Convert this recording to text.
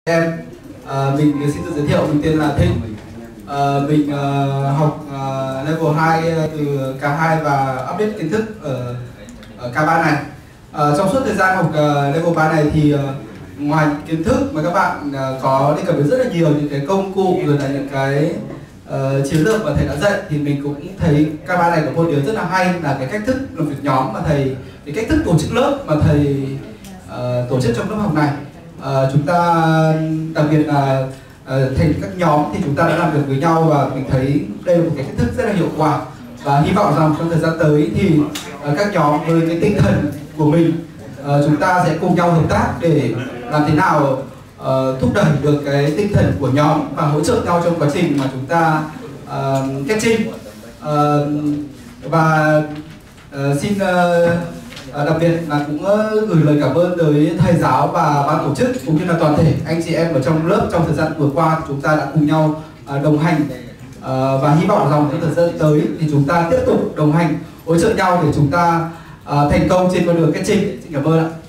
Em, mình xin tự giới thiệu, mình tên là Thịnh. Mình học level 2 từ K2 và update kiến thức ở K3 này. Trong suốt thời gian học level 3 này thì ngoài kiến thức mà các bạn có đề cập đến rất là nhiều những cái công cụ rồi là những cái chiến lược mà thầy đã dạy, thì mình cũng thấy K3 này có một điều rất là hay là cái cách thức làm việc nhóm mà thầy, cái cách thức tổ chức lớp mà thầy tổ chức trong lớp học này. Chúng ta đặc biệt là thành các nhóm thì chúng ta đã làm việc với nhau, và mình thấy đây là một cái cách thức rất là hiệu quả, và hy vọng rằng trong thời gian tới thì các nhóm với cái tinh thần của mình chúng ta sẽ cùng nhau hợp tác để làm thế nào thúc đẩy được cái tinh thần của nhóm và hỗ trợ nhau trong quá trình mà chúng ta catching. Và xin đặc biệt là cũng gửi lời cảm ơn tới thầy giáo và ban tổ chức cũng như là toàn thể anh chị em ở trong lớp. Trong thời gian vừa qua chúng ta đã cùng nhau đồng hành, và hy vọng rằng trong thời gian tới thì chúng ta tiếp tục đồng hành hỗ trợ nhau để chúng ta thành công trên con đường catching. Xin cảm ơn ạ.